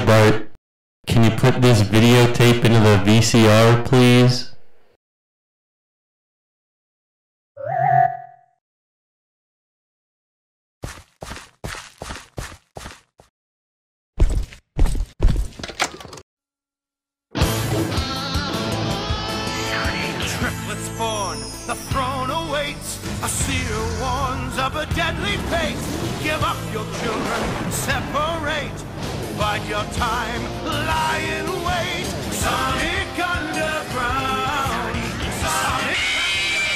Bart, can you put this videotape into the VCR, please? Triplets born, the throne awaits. A seer warns of a deadly fate. Give up your children, separate. Bide your time